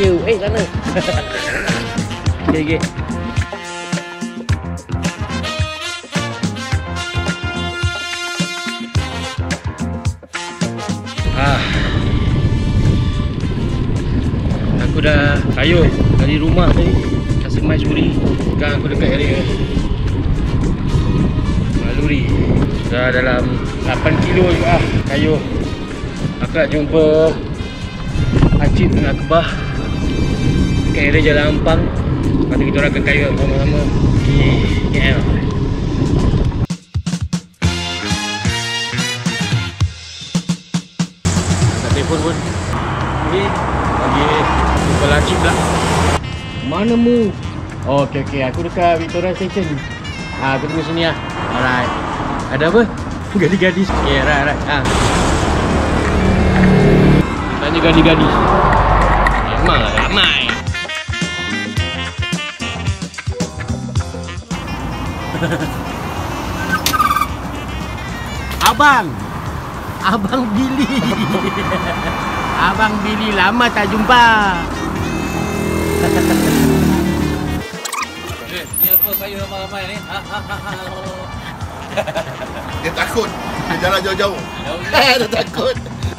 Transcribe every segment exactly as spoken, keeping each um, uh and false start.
Malaysia. Eh sana. Okey okey. Ah. Aku dah kayuh dari rumah tadi. Kasih mai suri. Sekarang aku dekat area Maluri. Dah dalam lapan kilo juga ah kayuh. Aku nak jumpa Acip dengan Akbar dekat area Jalan Ampang. Lepas tu kita orang akan kayuh sama-sama di K L. Tak telefon pun. Okey. Okey. Jumpa Acip pula. Mana mu? Oh, okey okey. Aku dekat Victoria Station. Ah, aku tunggu sini lah. Alright. Ada apa? Gadis-gadis. Okay, right, right. Ha. Tanya gadis-gadis. Memang lah ramai. Abang. Abang Billy. Abang Billy lama tak jumpa. Eh, ni apa kayu ramai-ramai ni? Ha ha ha ha. Dia takut. Dia jalan jauh-jauh. Dia takut.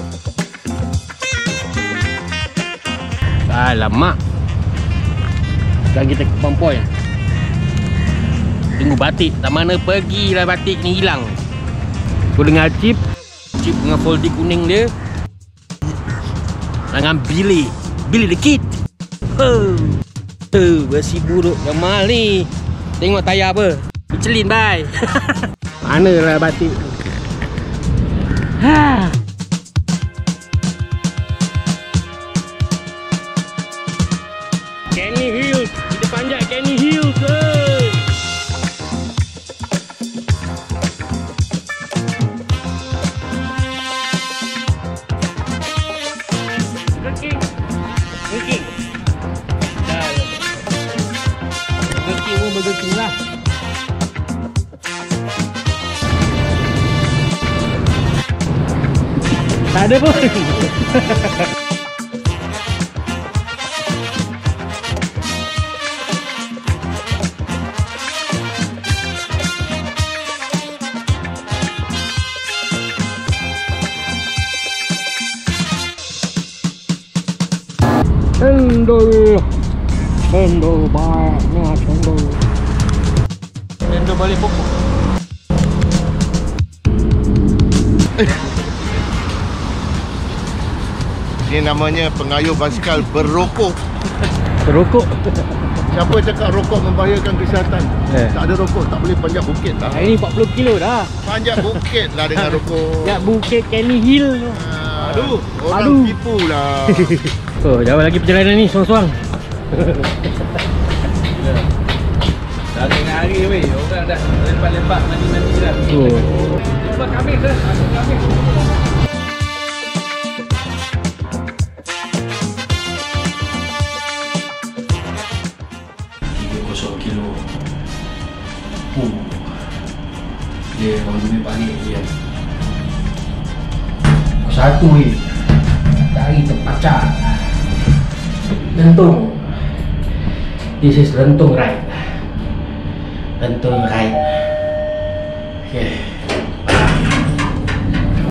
Alamak. Sekarang kita ke Pampoy. Tunggu batik. Tak mana pergilah batik ni hilang. Aku dengar Cip. Cip dengan foldy kuning dia. Dengan Billy. Billy the Kid. Oh. Tu besi buruk yang mahal ni. Tengok tayar apa. Michelin bye. Manalah batik. Ha. Kenny Hills. Kita panjat Kenny Hills. Hey. Burger King. Burger King. Dah. Burger King pun Burger King lah. Tak ada pun. Cendol. Cendol banyak cendol. Cendol balik pokok. Ini namanya pengayuh basikal berrokok. Berrokok. Siapa cakap rokok membahayakan kesihatan? Eh. Tak ada rokok, tak boleh panjat bukit lah. Ini empat puluh kilo dah. Panjat bukit lah dengan rokok. Ya bukit Kenny Hill. Ah, Aduh, orang aduh. tipu lah. Oh, jauh lagi perjalanan ni, suang-suang. Dah tengah hari weh. Orang dah lepak-lepak mandi-mandi dah. Oh. Jumpa Khamis dah. Aku Khamis. Kilo. Oh. Dia orang dunia balik dia. Satu ni. Dari terpacak. Lentung. This is lentung right. Lentung right. Okay.